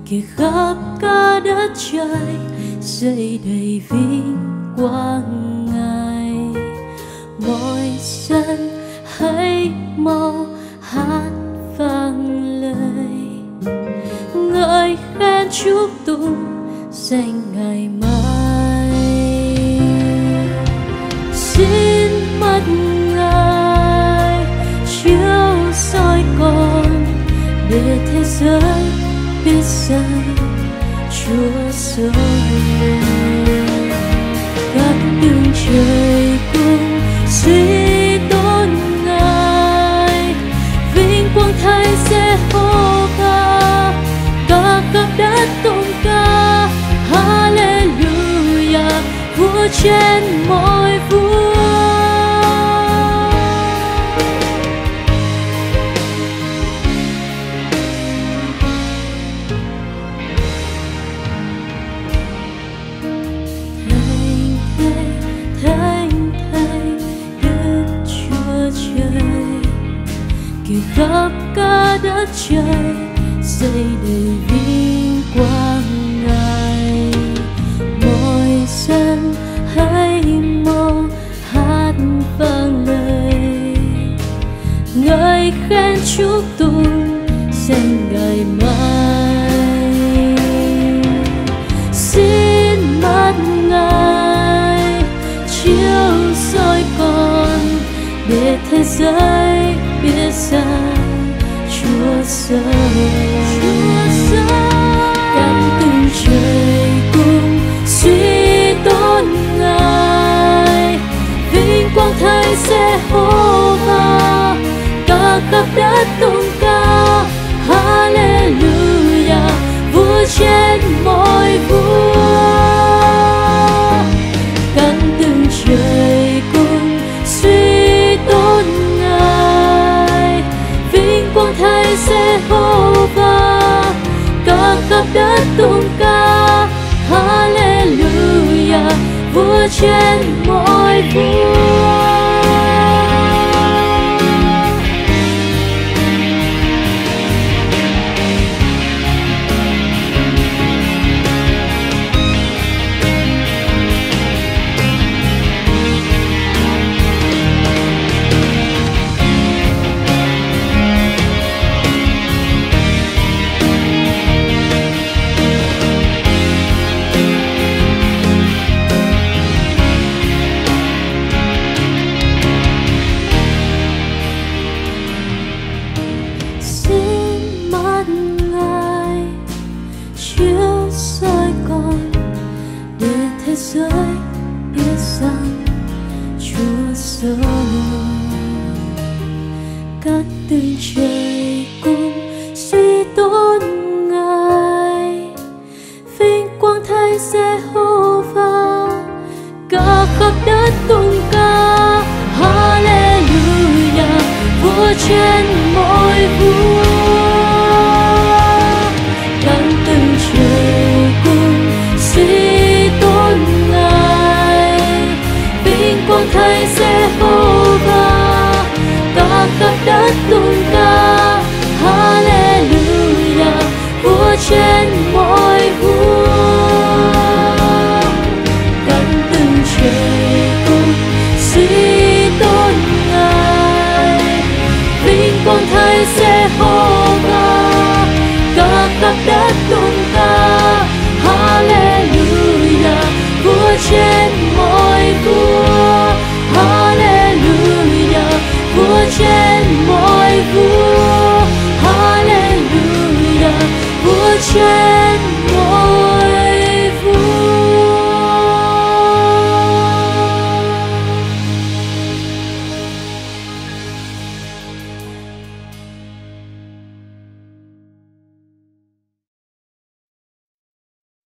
kìa khắp cả đất trời dậy đầy vinh quang Ngài. Mọi dân hãy mau hát vang lời ngợi khen chúc tụng danh Ngài mãi. Xin mắt Ngài chiếu soi con để thế giới biết rằng Chúa sống. Các đường trời cùng suy tôn Ngài, vinh quang thay Giê-hô-va, cả khắp đất tôn ca Hallelujah, Vua trên mọi vua. Kìa khắp cả đất trời dậy đầy vinh quang Ngài. Mọi dân hãy mau hát vang lời ngợi khen chúc tụng danh Ngài mãi. Xin mắt Ngài chiếu soi con để thế giới biết rằng Chúa sống. Các tầng trời cùng suy tôn Ngài, vinh quang thay Giê-hô-va, cả khắp đất tôn ca Hallelujah, Vua trên mọi vua. Các tầng trời cùng suy tôn Ngài, vinh quang thay Giê-hô-va, cả khắp đất tôn ca Hallelujah, Vua trên mọi vua. Chiếu soi con để thế giới biết rằng Chúa sống. Các tầng trời cùng suy tôn Ngài, vinh quang thay Giê-hô-va, cả khắp đất tôn ca Hallelujah, Vua trên mọi vua. Thay Giê-hô-va, cả khắp đất tôn ca Hallelujah, Vua trên mọi vua. Các tầng trời cùng suy tôn Ngài, vinh quang thay Giê-hô-va, cả khắp đất tôn ca Hallelujah, Vua trên mọi vua. Hallelujah, Vua trên mọi vua. Hallelujah, Vua trên